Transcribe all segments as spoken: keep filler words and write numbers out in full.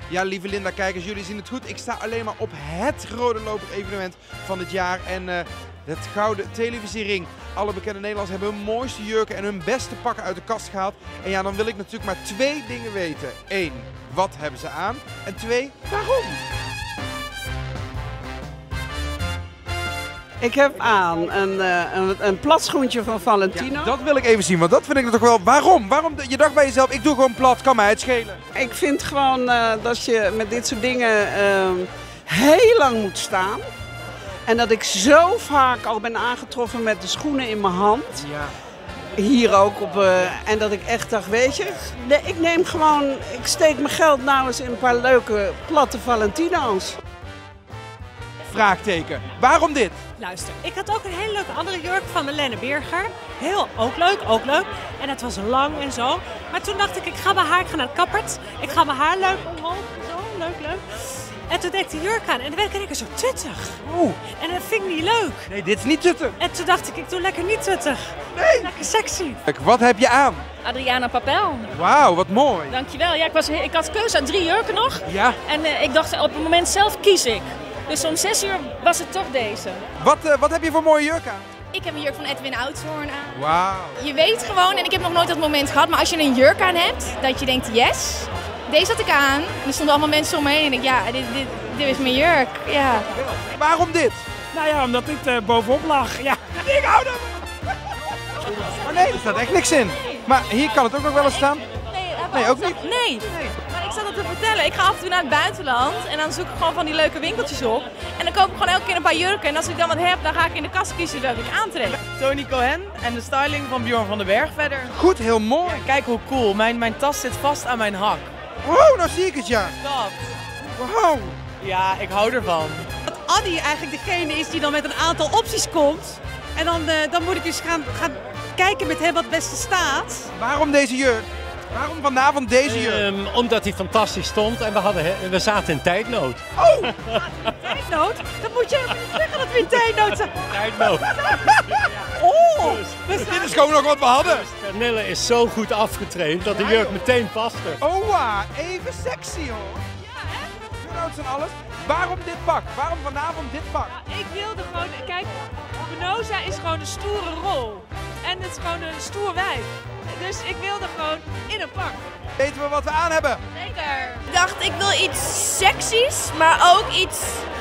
Ja, lieve Linda, kijkers, jullie zien het goed. Ik sta alleen maar op het Rode Loper evenement van dit jaar. En uh, het Gouden Televisiering. Alle bekende Nederlanders hebben hun mooiste jurken en hun beste pakken uit de kast gehaald. En ja, dan wil ik natuurlijk maar twee dingen weten. Eén, wat hebben ze aan? En twee, waarom? Ik heb aan een, uh, een, een platschoentje van Valentino. Ja, dat wil ik even zien, want dat vind ik toch wel... Waarom? Waarom? Je dacht bij jezelf, ik doe gewoon plat, kan mij het schelen. Ik vind gewoon uh, dat je met dit soort dingen uh, heel lang moet staan. En dat ik zo vaak al ben aangetroffen met de schoenen in mijn hand. Ja. Hier ook op... Uh, en dat ik echt dacht, weet je, ik neem gewoon... Ik steek mijn geld nou eens in een paar leuke platte Valentino's. Vraagteken. Waarom dit? Luister, ik had ook een hele leuke andere jurk van Marlene Beerger. Heel, ook leuk, ook leuk. En het was lang en zo. Maar toen dacht ik, ik ga mijn haar, ik ga naar de kappert. Ik ga mijn haar leuk omhoog, zo, leuk, leuk. En toen deed ik die jurk aan en dan werd ik in één keer zo tuttig. Oeh. En dat vind ik niet leuk. Nee, dit is niet tuttig. En toen dacht ik, ik doe lekker niet tuttig. Nee. Lekker sexy. Wat heb je aan? Adriana Papel. Wauw, wat mooi. Dankjewel. Ja, ik, was, ik had keuze aan drie jurken nog. Ja. En uh, ik dacht, op het moment zelf kies ik. Dus om zes uur was het toch deze. Wat, uh, wat heb je voor mooie jurk aan? Ik heb een jurk van Edwin Oudshoorn aan. Wauw. Je weet gewoon, en ik heb nog nooit dat moment gehad, maar als je een jurk aan hebt, dat je denkt, yes, deze had ik aan. En er stonden allemaal mensen om me heen en ik denk, ja, dit, dit, dit is mijn jurk. Ja. Waarom dit? Nou ja, omdat dit uh, bovenop lag. Ja. Ik hou er. Oh nee, er staat echt niks in. Maar hier kan het ook nog wel eens staan. Nee, ook niet? Nee. Maar ik zat dat te vertellen. Ik ga af en toe naar het buitenland en dan zoek ik gewoon van die leuke winkeltjes op. En dan koop ik gewoon elke keer een paar jurken. En als ik dan wat heb, dan ga ik in de kast kiezen welke ik aantrek. Tony Cohen en de styling van Bjorn van den Berg verder. Goed, heel mooi. Ja, kijk hoe cool. Mijn, mijn tas zit vast aan mijn hak. Wow, nou zie ik het, ja. Dat. Wow. Ja, ik hou ervan. Dat Addy eigenlijk degene is die dan met een aantal opties komt. En dan, uh, dan moet ik dus gaan, gaan kijken met hem wat het beste staat. Waarom deze jurk? Waarom vanavond deze jurk? Um, omdat hij fantastisch stond en we, hadden, we zaten in tijdnood. Oh! Tijdnood? Dat moet je even zeggen dat we in tijdnood zijn. Tijdnood. Oh! Dus, dit is gewoon nog wat we hadden. Dus Pernille is zo goed afgetraind dat de jurk meteen paste. Oh, wow, even sexy hoor. Ja, hè? Genoot en alles. Waarom dit pak? Waarom vanavond dit pak? Ja, ik wilde gewoon, kijk, Benoza is gewoon een stoere rol. En het is gewoon een stoer wijf. Dus ik wilde gewoon in een pak. Weten we wat we aan hebben? Zeker. Ik dacht, ik wil iets seksies, maar ook iets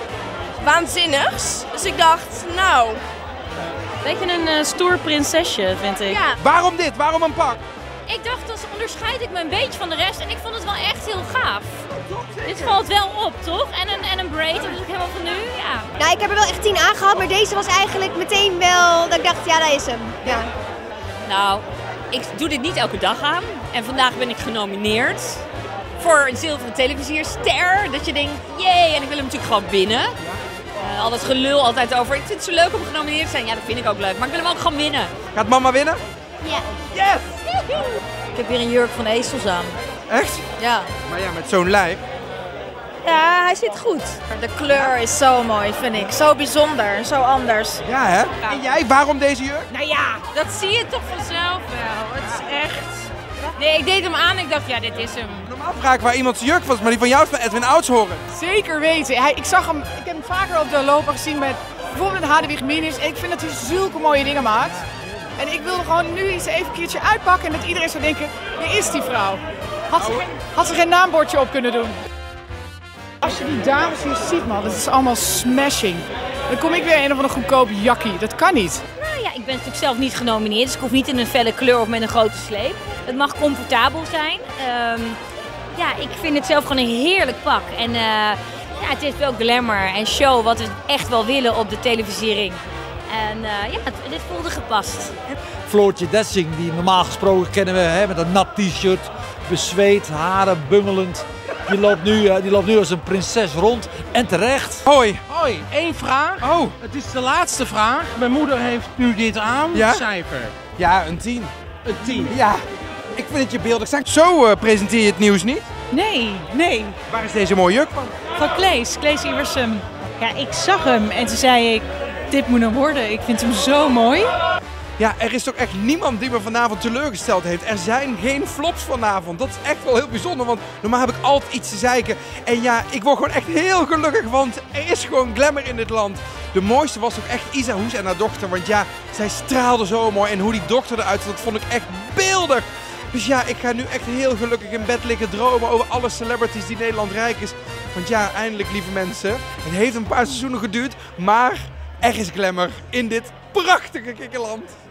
waanzinnigs. Dus ik dacht, nou... Beetje een uh, stoer prinsesje, vind ik. Ja. Waarom dit? Waarom een pak? Ik dacht, dan onderscheid ik me een beetje van de rest en ik vond het wel echt heel gaaf. Dit valt wel op, toch? En een, en een braid, dat is ook helemaal van nu, ja. Nou, ik heb er wel echt tien aangehad, maar deze was eigenlijk meteen wel dat ik dacht, ja, dat is hem. Ja. Nou, ik doe dit niet elke dag aan. En vandaag ben ik genomineerd voor een zilveren televisierster. Dat je denkt, jee, en ik wil hem natuurlijk gewoon winnen. Uh, al dat gelul altijd over, ik vind het zo leuk om genomineerd te zijn. Ja, dat vind ik ook leuk, maar ik wil hem ook gewoon winnen. Gaat mama winnen? Ja. Yes! Ik heb weer een jurk van Ezels aan. Echt? Ja. Maar ja, met zo'n lijf. Ja, hij zit goed. De kleur is zo mooi, vind ik. Zo bijzonder, zo anders. Ja, hè? En jij, waarom deze jurk? Nou ja, dat zie je toch vanzelf wel. Het is echt... Nee, ik deed hem aan en ik dacht, ja, dit is hem. Normaal vraag ik waar iemand zijn jurk was, maar die van jou is van Edwin Oudshoorn. Zeker weten. Hij, ik, zag hem, ik heb hem vaker op de loper gezien met bijvoorbeeld met Hadewig Minus. Ik vind dat hij zulke mooie dingen maakt. En ik wilde gewoon nu eens even een keertje uitpakken en dat iedereen zou denken, wie is die vrouw? Had ze, geen, had ze geen naambordje op kunnen doen. Als je die dames hier ziet, man, dat is allemaal smashing. Dan kom ik weer een of andere goedkoop jakkie. Dat kan niet. Nou ja, ik ben natuurlijk zelf niet genomineerd, dus ik hoef niet in een felle kleur of met een grote sleep. Het mag comfortabel zijn. Um, ja, ik vind het zelf gewoon een heerlijk pak. En uh, ja, het is wel glamour en show wat we echt wel willen op de televisiering. En uh, ja, dit voelde gepast. Floortje Dessing, die normaal gesproken kennen we hè, met een nat t-shirt, bezweet, haren bungelend. Die loopt, nu, uh, die loopt nu als een prinses rond en terecht. Hoi. Hoi, één vraag. Oh. Het is de laatste vraag. Mijn moeder heeft nu dit aan. Ja? Cijfer. Ja, een tien. Een tien. Ja. Ik vind het je beeldig zijn. Zo uh, presenteer je het nieuws niet? Nee, nee. Waar is deze mooie jurk van? Van Klees, Klees Iversum. Ja, ik zag hem en toen zei ik, dit moet hem worden. Ik vind hem zo mooi. Ja, er is toch echt niemand die me vanavond teleurgesteld heeft. Er zijn geen flops vanavond. Dat is echt wel heel bijzonder, want normaal heb ik altijd iets te zeiken. En ja, ik word gewoon echt heel gelukkig, want er is gewoon glamour in dit land. De mooiste was toch echt Isa Hoes en haar dochter, want ja, zij straalde zo mooi. En hoe die dochter eruit zag, dat vond ik echt beeldig. Dus ja, ik ga nu echt heel gelukkig in bed liggen dromen over alle celebrities die Nederland rijk is. Want ja, eindelijk lieve mensen, het heeft een paar seizoenen geduurd, maar er is glamour in dit prachtige kikkerland.